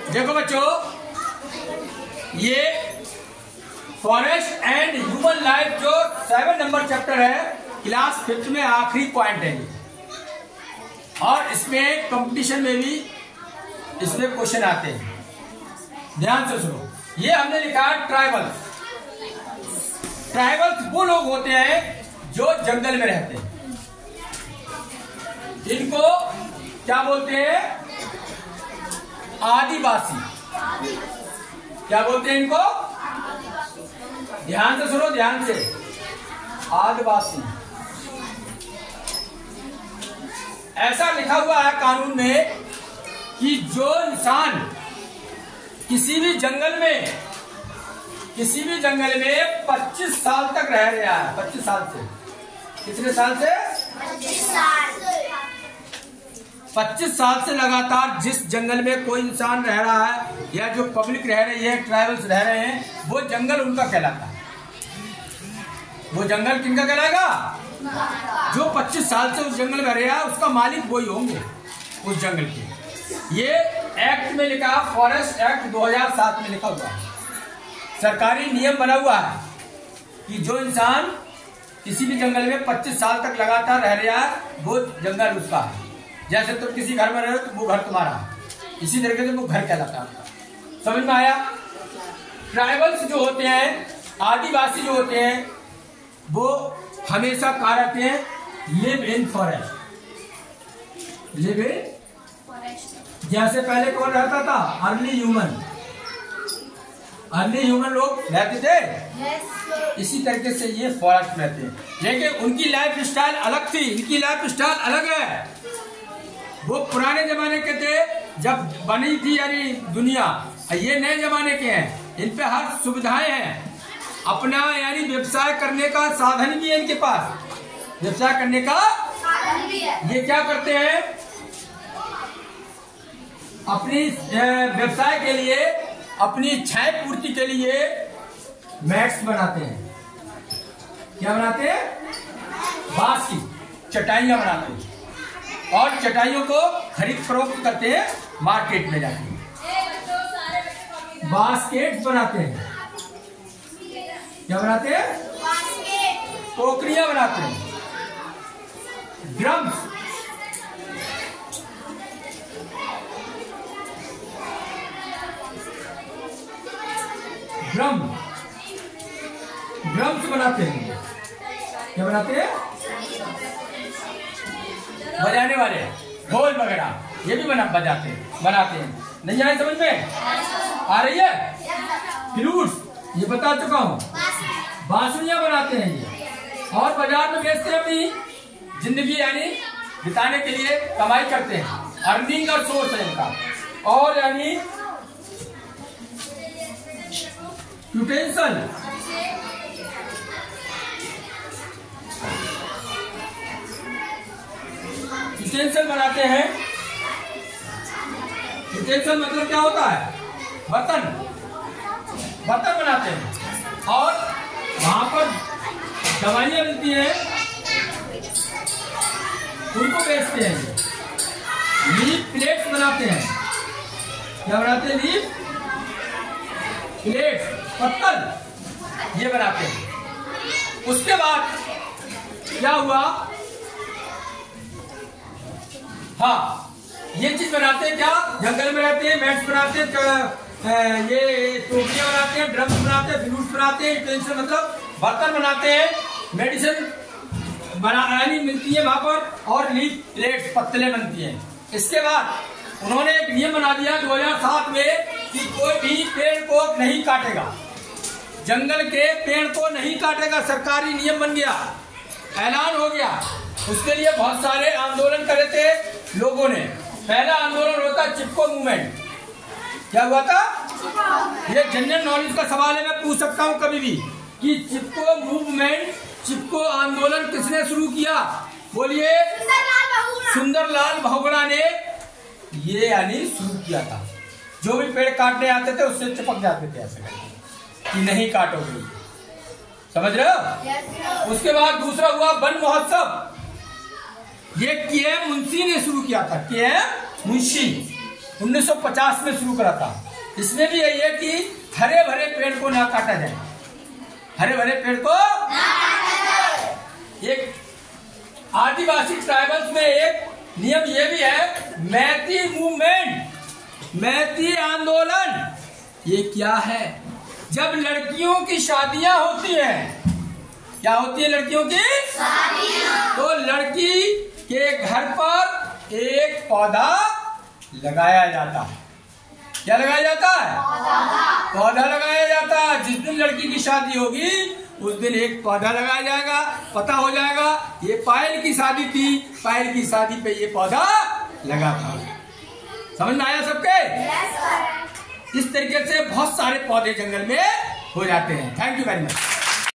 देखो बच्चों, ये फॉरेस्ट एंड ह्यूमन लाइफ जो 7 नंबर चैप्टर है, क्लास 5th में आखिरी पॉइंट है और इसमें कंपटीशन में भी इसमें क्वेश्चन आते हैं। ध्यान से सुनो, ये हमने लिखा है ट्राइबल्स। ट्राइबल्स वो लोग होते हैं जो जंगल में रहते हैं। इनको क्या बोलते हैं? आदिवासी। क्या बोलते हैं इनको? ध्यान से सुनो, ध्यान से। आदिवासी। ऐसा लिखा हुआ है कानून में कि जो इंसान किसी भी जंगल में 25 साल तक रह रहा है, 25 साल से, कितने साल से? 25 साल से लगातार जिस जंगल में कोई इंसान रह रहा है या जो पब्लिक रह रही है, ट्राइबल्स रह रहे हैं, वो जंगल उनका कहलाता है। वो जंगल किनका कहलाएगा? जो 25 साल से उस जंगल में रहा है, उसका मालिक वही होंगे उस जंगल के। ये एक्ट में लिखा, फॉरेस्ट एक्ट 2007 में लिखा हुआ है। सरकारी नियम बना हुआ है कि जो इंसान किसी भी जंगल में 25 साल तक लगातार रह रहा है, वो जंगल उसका है। जैसे तुम किसी घर में रहे हो तो वो घर तुम्हारा है, इसी तरीके से वो घर कहलाता है। समझ में आया? ट्राइबल्स जो होते हैं, आदिवासी जो होते हैं, वो हमेशा कहा रहते हैं live in forest. Live in, जैसे पहले कौन रहता था? अर्ली ह्यूमन लोग रहते थे। इसी तरीके से ये फॉरेस्ट में रहते हैं, लेकिन उनकी लाइफ स्टाइल अलग थी, इनकी लाइफ स्टाइल अलग है। वो पुराने जमाने के थे जब बनी थी यानी दुनिया, ये नए जमाने के हैं। इन पे हर सुविधाएं हैं, अपना यानी व्यवसाय करने का साधन भी है इनके पास, व्यवसाय करने का साधन भी है। ये क्या करते हैं? अपनी व्यवसाय के लिए, अपनी इच्छाएं पूर्ति के लिए मैट्स बनाते हैं। क्या बनाते हैं? बांस की चटाइयां बनाते हैं और चटाइयों को खरीद फरोख्त करते हैं मार्केट में जाके। बास्केट बनाते हैं। क्या बनाते हैं? टोकरियां बनाते हैं। ड्रम्स, ड्रम्स बनाते हैं। क्या बनाते हैं? बजाने वाले ढोल वगैरह, ये भी बनाते हैं। नहीं आए समझ में? आ रही है? फ्लूट्स, ये बता चुका हूँ। बांसुरियां बनाते हैं ये, और बाजार में बेचते हैं, अपनी जिंदगी यानी बिताने के लिए कमाई करते हैं। अर्निंग का सोर्स है इनका। और यानी यूटेंसिल, बनाते हैं। यूटेंसिल मतलब क्या होता है? बर्तन बनाते हैं। और वहां पर दवाइयां मिलती हैं, उनको बेचते हैं। लीफ प्लेट्स बनाते हैं। क्या बनाते हैं? लीफ प्लेट्स, पत्तल, ये बनाते हैं। उसके बाद क्या हुआ? हाँ, ये चीज बनाते हैं। क्या? जंगल में रहते हैं, मैट्स बनाते हैं, ये टोकरियां बनाते हैं, ड्रम्स बनाते हैं, फ्लूट्स बनाते हैं, यूटेंसिल मतलब बर्तन बनाते हैं, मेडिसिन बनानी मिलती है वहां पर, और लीफ प्लेट्स, पत्तलें बनती हैं। इसके बाद उन्होंने एक नियम बना दिया 2007 में कि कोई भी पेड़ को नहीं काटेगा, जंगल के पेड़ को नहीं काटेगा। सरकारी नियम बन गया, ऐलान हो गया। उसके लिए बहुत सारे आंदोलन करे थे लोगों ने। पहला आंदोलन होता चिपको मूवमेंट। क्या हुआ था? ये जनरल नॉलेज का सवाल है, मैं पूछ सकता हूं कभी भी कि चिपको मूवमेंट, चिपको आंदोलन किसने शुरू किया? बोलिए। सुंदरलाल बहुगुणा ने ये यानी शुरू किया था। जो भी पेड़ काटने आते थे उससे चिपक जाते थे ऐसे करके कि नहीं काटोगे। समझ रहे हो? उसके बाद दूसरा हुआ वन महोत्सव। ये के.एम. मुंशी ने शुरू किया था। के.एम. मुंशी 1950 में शुरू करा था। इसमें भी यही है कि हरे भरे पेड़ को ना काटा जाए, हरे भरे पेड़ को ना काटा जाए। एक आदिवासी ट्राइबल्स में एक नियम ये भी है, मैती मूवमेंट, मैती आंदोलन। ये क्या है? जब लड़कियों की शादियां होती हैं, क्या होती है लड़कियों की शादियां, तो लड़की के घर पर एक पौधा लगाया जाता है। क्या लगाया जाता है? पौधा लगाया जाता है। जिस दिन लड़की की शादी होगी उस दिन एक पौधा लगाया जाएगा। पता हो जाएगा ये पायल की शादी थी, पायल की शादी पे ये पौधा लगा था। समझ में आया सबके? इस तरीके से बहुत सारे पौधे जंगल में हो जाते हैं। Thank you very much.